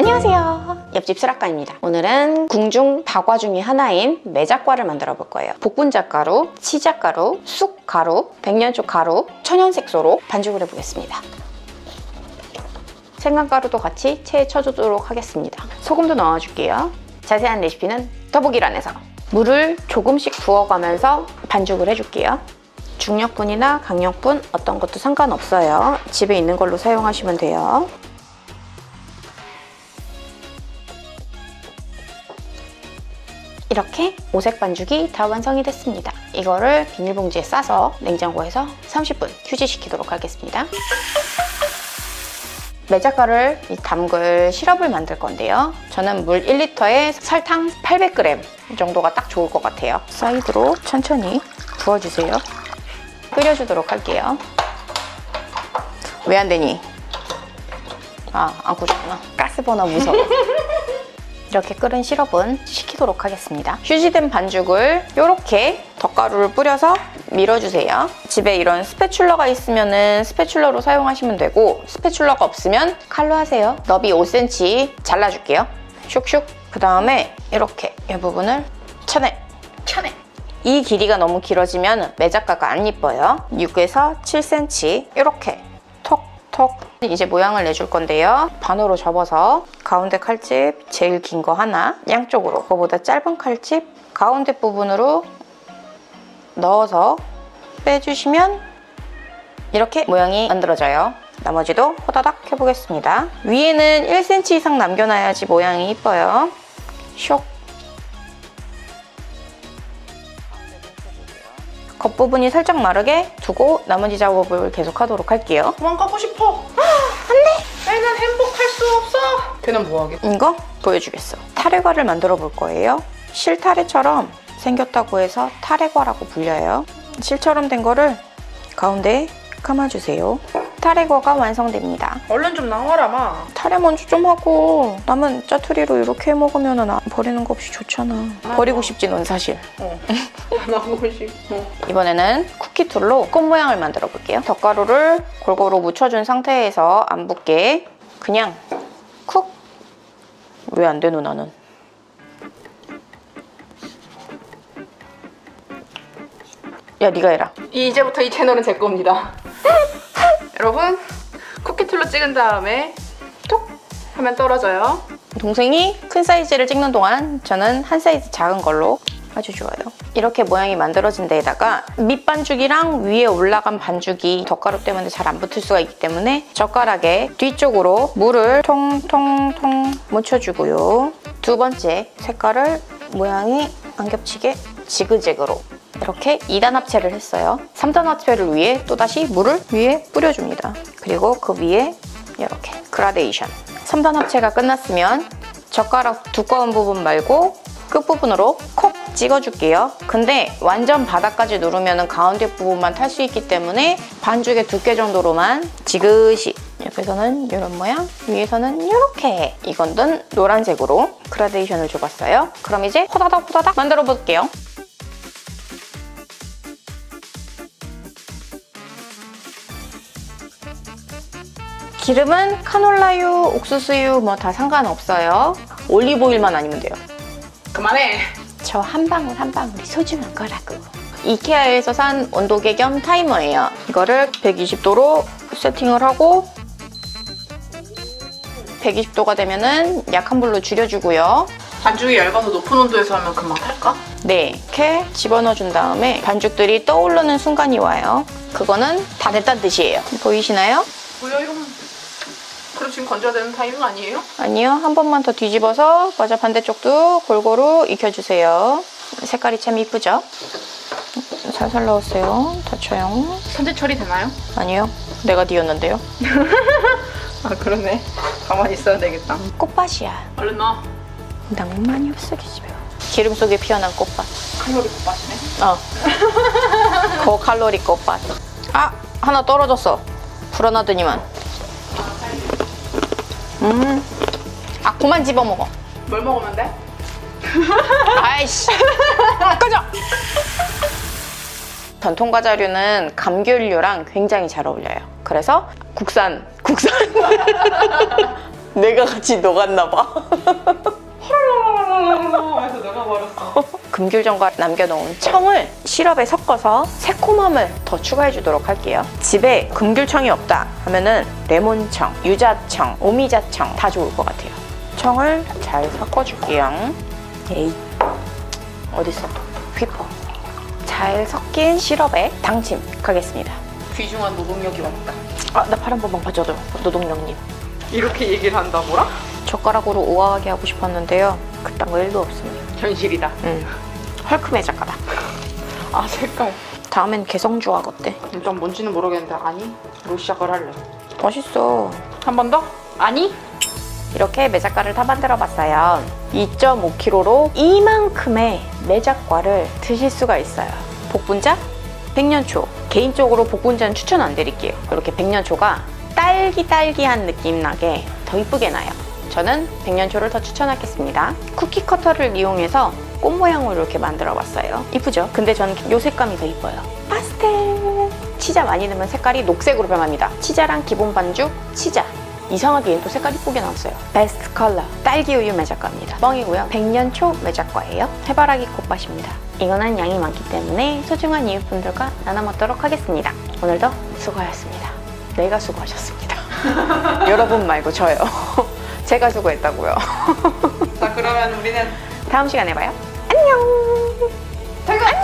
안녕하세요, 옆집 수락가입니다. 오늘은 궁중 다과 중에 하나인 매작과를 만들어 볼 거예요. 복분자가루, 치자가루, 쑥가루, 백년초 가루, 천연색소로 반죽을 해보겠습니다. 생강가루도 같이 체에 쳐주도록 하겠습니다. 소금도 넣어줄게요. 자세한 레시피는 더보기란에서. 물을 조금씩 부어가면서 반죽을 해줄게요. 중력분이나 강력분 어떤 것도 상관없어요. 집에 있는 걸로 사용하시면 돼요. 이렇게 오색 반죽이 다 완성이 됐습니다. 이거를 비닐봉지에 싸서 냉장고에서 30분 휴지시키도록 하겠습니다. 매작가루를 담글 시럽을 만들 건데요. 저는 물 1리터에 설탕 800g 정도가 딱 좋을 것 같아요. 사이드로 천천히 부어주세요. 끓여주도록 할게요. 왜 안 되니? 안 꽂았구나. 가스버너 무서워. 이렇게 끓은 시럽은 식히도록 하겠습니다. 휴지된 반죽을 이렇게 덧가루를 뿌려서 밀어주세요. 집에 이런 스패츌러가 있으면 스패츌러로 사용하시면 되고, 스패츌러가 없으면 칼로 하세요. 너비 5cm 잘라줄게요. 슉슉. 그 다음에 이렇게 이 부분을 쳐내. 이 길이가 너무 길어지면 매작가가 안 이뻐요. 6에서 7cm 이렇게 톡톡. 이제 모양을 내줄 건데요. 반으로 접어서 가운데 칼집 제일 긴 거 하나, 양쪽으로 그거보다 짧은 칼집 가운데 부분으로 넣어서 빼주시면 이렇게 모양이 만들어져요. 나머지도 호다닥 해보겠습니다. 위에는 1cm 이상 남겨놔야지 모양이 이뻐요. 쇽. 겉부분이 살짝 마르게 두고 나머지 작업을 계속 하도록 할게요. 도망가고 싶어. 안 돼! 난 행복할 수 없어. 걔는 뭐하게? 이거 보여주겠어. 타레과를 만들어 볼 거예요. 실타래처럼 생겼다고 해서 타레과라고 불려요. 실처럼 된 거를 가운데에 감아주세요. 타레과가 완성됩니다. 얼른 좀 나와라, 마. 타레 먼저 좀 하고 남은 짜투리로 이렇게 해 먹으면 버리는 거 없이 좋잖아. 버리고 싶지 넌 사실. 나오고 싶어. 이번에는 쿠키툴로 꽃 모양을 만들어 볼게요. 덧가루를 골고루 묻혀준 상태에서 안 붙게 그냥 쿡. 왜 안 되노 나는. 야, 네가 해라. 이제부터 이 채널은 제 겁니다. 여러분, 쿠키툴로 찍은 다음에 톡 하면 떨어져요. 동생이 큰 사이즈를 찍는 동안 저는 한 사이즈 작은 걸로 아주 좋아요. 이렇게 모양이 만들어진 데에다가 밑반죽이랑 위에 올라간 반죽이 덧가루 때문에 잘 안 붙을 수가 있기 때문에 젓가락에 뒤쪽으로 물을 통통통 묻혀주고요. 두 번째 색깔을 모양이 안 겹치게 지그재그로 이렇게 2단 합체를 했어요. 3단 합체를 위해 또다시 물을 위에 뿌려줍니다. 그리고 그 위에 이렇게 그라데이션. 3단 합체가 끝났으면 젓가락 두꺼운 부분 말고 끝부분으로 콕 찍어줄게요. 근데 완전 바닥까지 누르면 가운데 부분만 탈 수 있기 때문에 반죽의 두께 정도로만 지그시. 옆에서는 이런 모양, 위에서는 이렇게. 이건 노란색으로 그라데이션을 줘봤어요. 그럼 이제 호다닥 만들어 볼게요. 기름은 카놀라유, 옥수수유 뭐 다 상관없어요. 올리브오일만 아니면 돼요. 그만해. 저 한 방울이 소중한 거라고. 이케아에서 산 온도계 겸 타이머예요. 이거를 120도로 세팅을 하고 120도가 되면은 약한 불로 줄여주고요. 반죽이 얇아서 높은 온도에서 하면 금방 탈까? 네, 이렇게 집어넣어준 다음에 반죽들이 떠오르는 순간이 와요. 그거는 다 됐다는 뜻이에요. 보이시나요? 뭐야, 이러면. 그럼 지금 건져야 되는 타이밍 아니에요? 아니요, 한 번만 더 뒤집어서 맞아 반대쪽도 골고루 익혀주세요. 색깔이 참 이쁘죠? 살살 넣으세요. 다쳐요. 선제 처리 되나요? 아니요, 내가 뒤었는데요. 아, 그러네. 가만히 있어야 되겠다. 꽃밭이야. 얼른 넣어. 낭만이 없어 계집애. 기름 속에 피어난 꽃밭. 칼로리 꽃밭이네. 고칼로리 꽃밭. 아, 하나 떨어졌어. 불어나더니만. 그만 집어먹어. 뭘 먹으면 돼? 아이씨. 꺼져. 전통과자류는 감귤류랑 굉장히 잘 어울려요. 그래서 국산 내가 같이 녹았나 봐. 해서 녹아버렸어. 금귤전과 남겨놓은 청을 시럽에 섞어서 새콤함을 더 추가해주도록 할게요. 집에 금귤청이 없다 하면은 레몬청, 유자청, 오미자청 다 좋을 것 같아요. 청을 잘 섞어줄게요. 에이, 어딨어? 휘퍼. 잘 섞인 시럽에 당침하겠습니다. 귀중한 노동력이 왔다. 아, 나 팔 한 번만 봐줘도 노동력님. 이렇게 얘기를 한다 뭐라? 젓가락으로 우아하게 하고 싶었는데요. 그딴 거 1도 없습니다. 현실이다. 헐크메 젓가락. 아 색깔. 다음엔 개성주악 어때? 일단 뭔지는 모르겠는데 아니? 로 시작을 할래. 맛있어. 한 번 더? 아니? 이렇게 매작과를 다 만들어봤어요. 2.5kg로 이만큼의 매작과를 드실 수가 있어요. 복분자, 백년초. 개인적으로 복분자는 추천 안 드릴게요. 이렇게 백년초가 딸기한 느낌 나게 더 이쁘게 나요. 저는 백년초를 더 추천하겠습니다. 쿠키 커터를 이용해서 꽃 모양으로 이렇게 만들어봤어요. 이쁘죠? 근데 저는 이 색감이 더 이뻐요. 파스텔! 치자 많이 넣으면 색깔이 녹색으로 변합니다. 치자랑 기본 반죽, 치자. 이상하게 얘는 또 색깔 이쁘게 나왔어요. 베스트 컬러 딸기 우유 매작과입니다. 뻥이고요. 백년초 매작과예요. 해바라기 꽃밭입니다. 이거는 양이 많기 때문에 소중한 이웃분들과 나눠 먹도록 하겠습니다. 오늘도 수고하셨습니다. 내가 수고하셨습니다. 여러분 말고 저요. 제가 수고했다고요. 자 그러면 우리는 다음 시간에 봐요. 안녕. 퇴근!